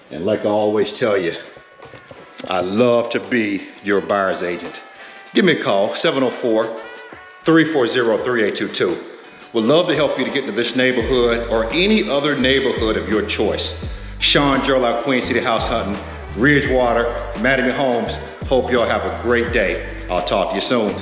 And like I always tell you, I love to be your buyer's agent. Give me a call, 704-340-3822. We'd love to help you to get into this neighborhood or any other neighborhood of your choice. Sean Gerald out Queen City House Hunting, Ridgewater, Mattamy Homes. Hope y'all have a great day. I'll talk to you soon.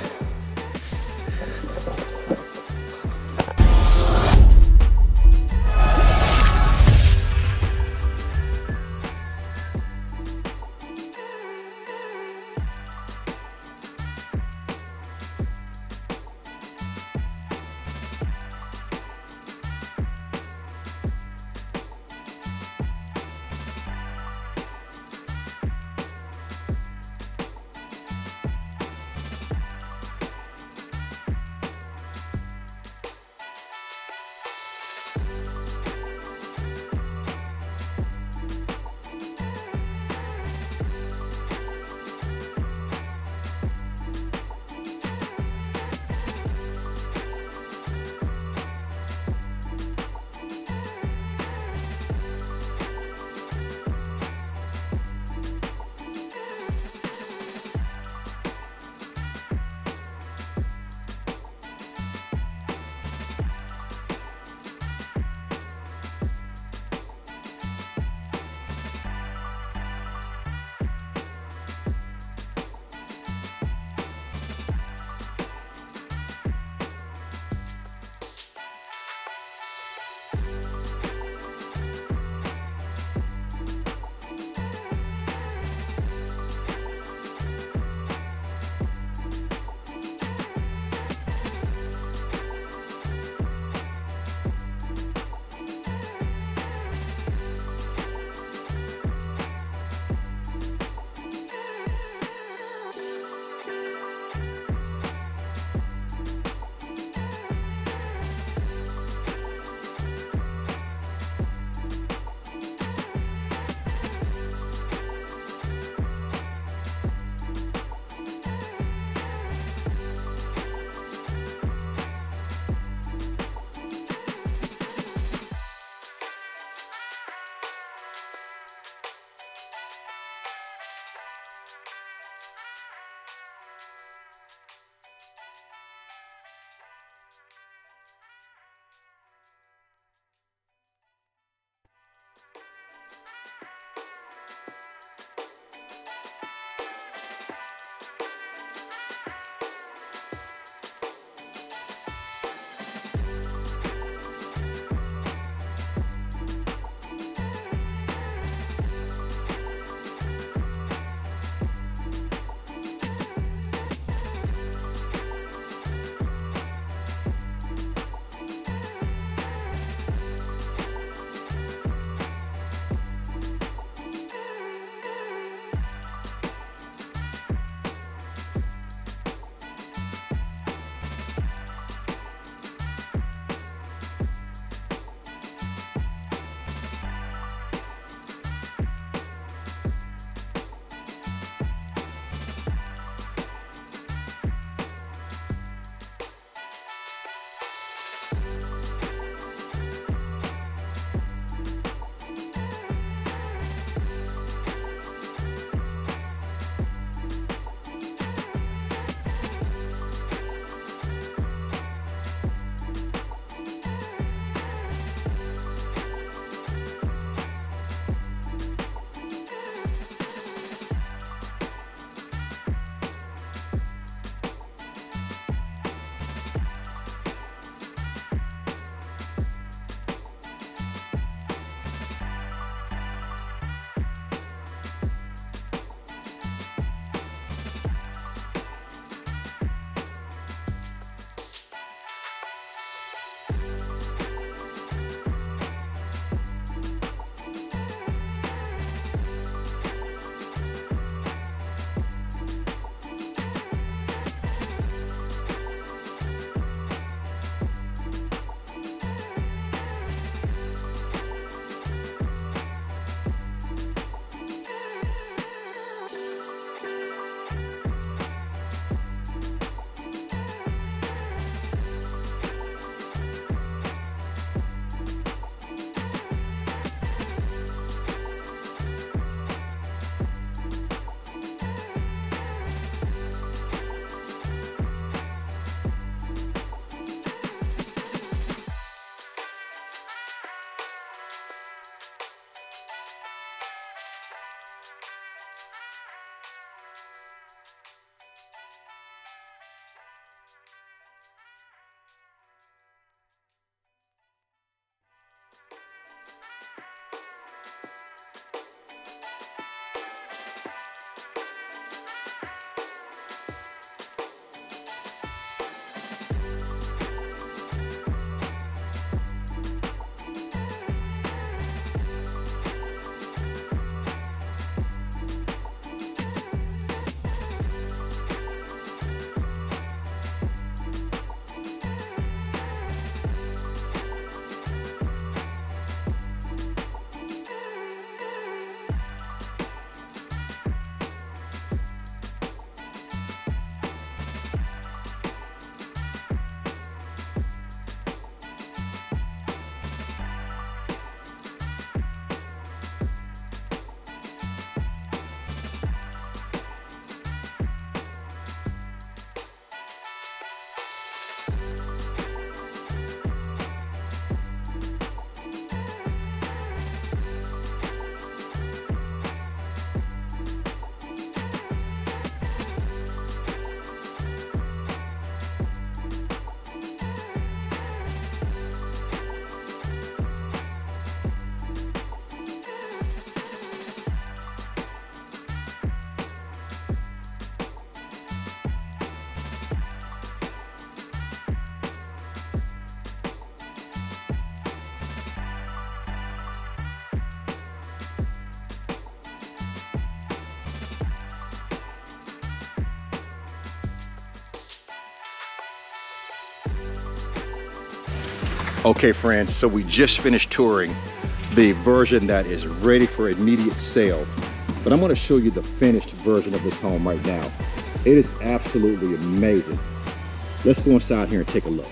Okay friends, so we just finished touring the version that is ready for immediate sale. But I'm gonna show you the finished version of this home right now. It is absolutely amazing. Let's go inside here and take a look.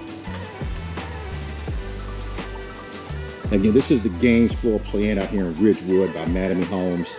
Again, this is the Gaines floor plan out here in Ridgewood by Mattamy Homes.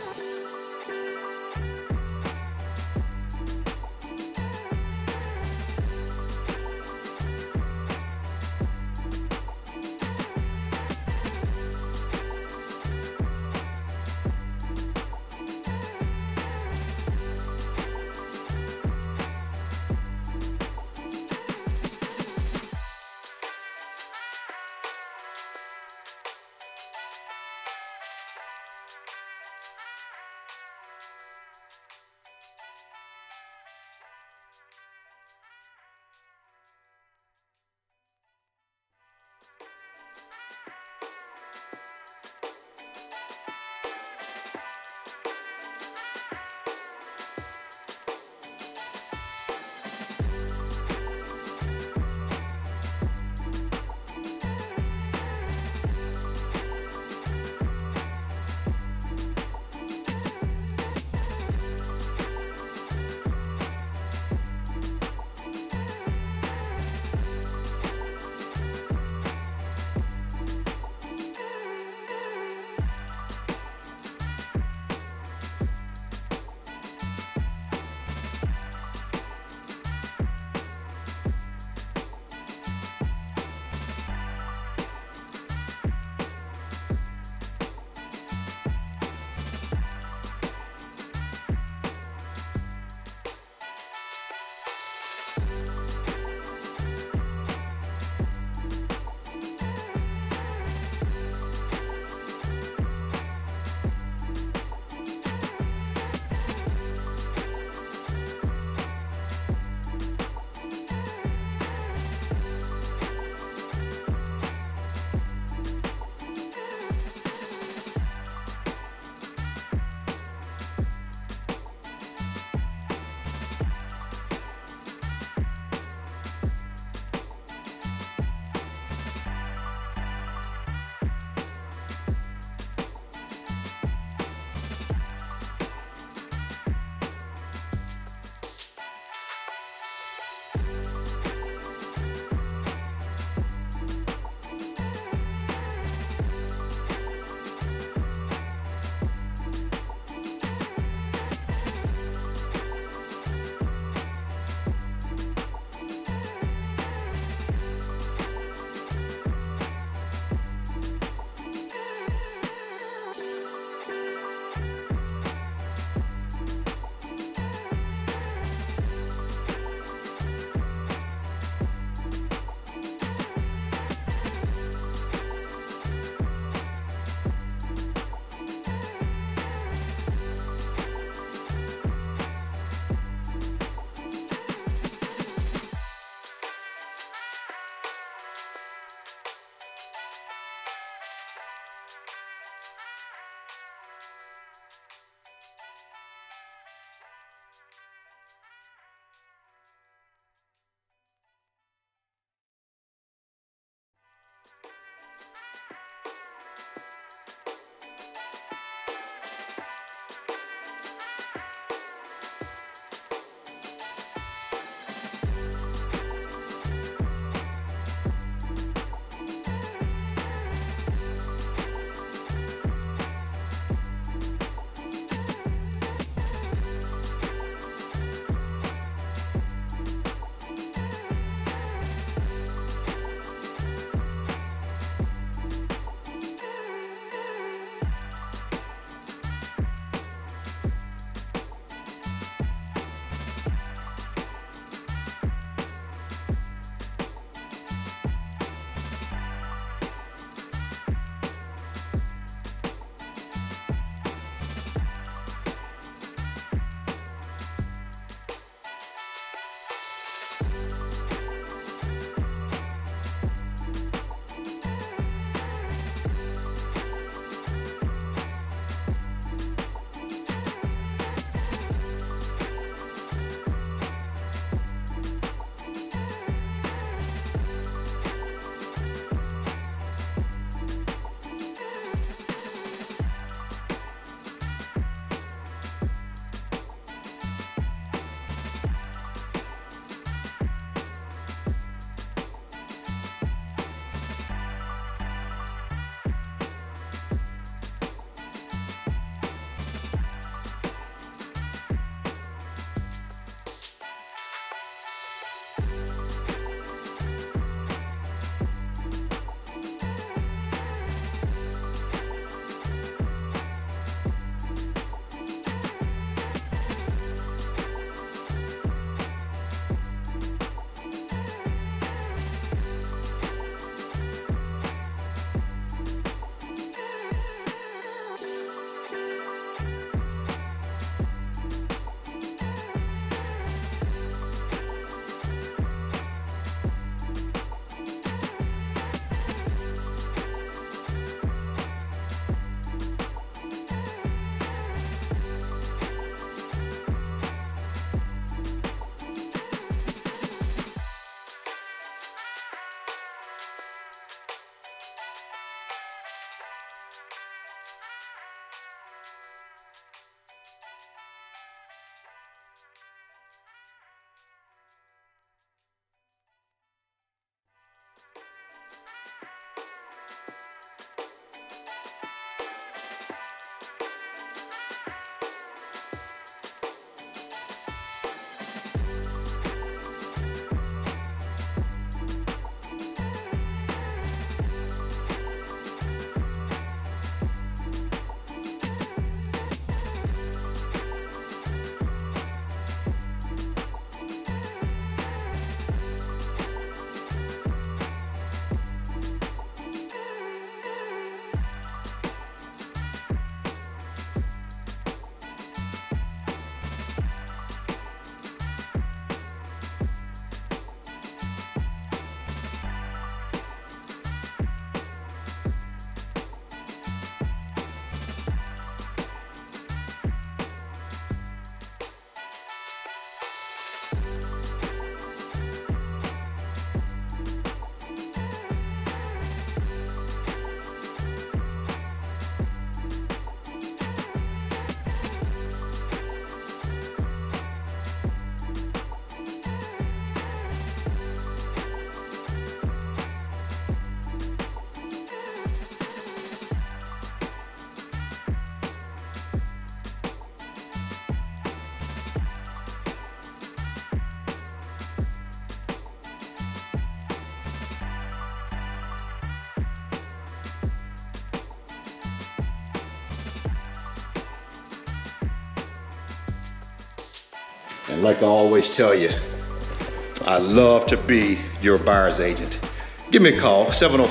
And like I always tell you, I love to be your buyer's agent. Give me a call,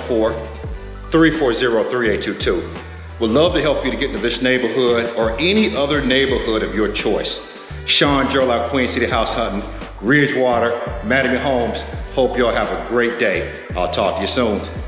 704-340-3822. We'd love to help you to get into this neighborhood or any other neighborhood of your choice. Sean Joel out Queen City house hunting, Ridgewater, Mattamy Homes. Hope y'all have a great day. I'll talk to you soon.